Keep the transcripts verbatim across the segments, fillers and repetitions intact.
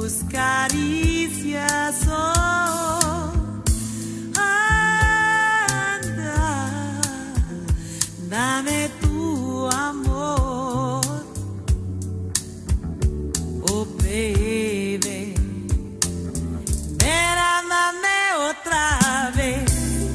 tus caricias son. Anda, dame tu amor, oh baby, ven, ándame otra vez.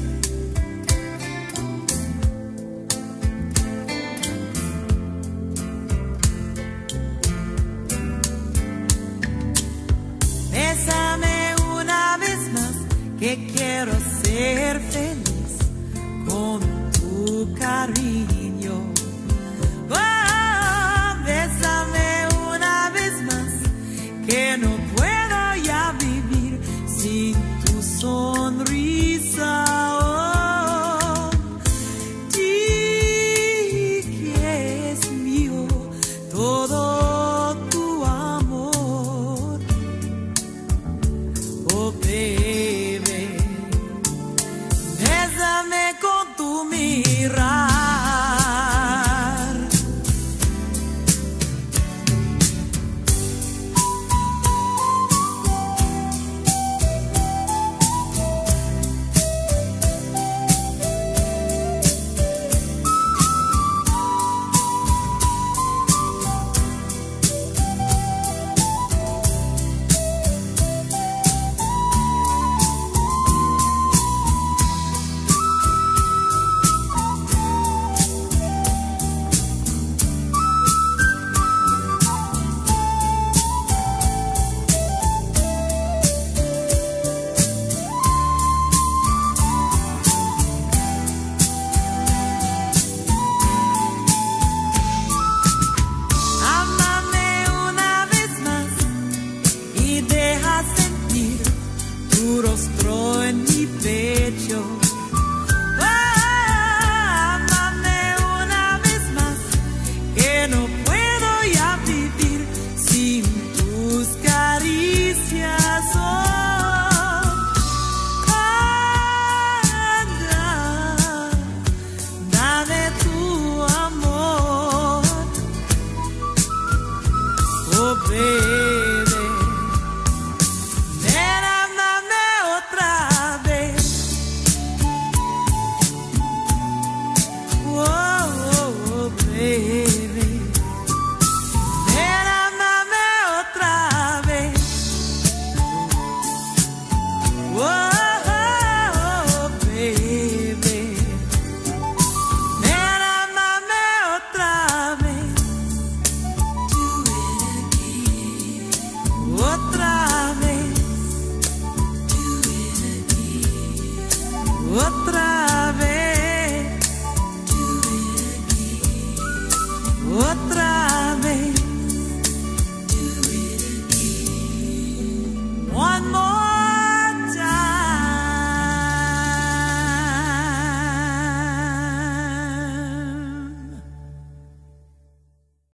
Bésame una vez más, que quiero ser feliz con tu cariño. Oh, bésame una vez más, que no puedo ya vivir sin tu sonrisa. Oh, di que es mío todo tu amor, oh baby, bésame con tu mirada.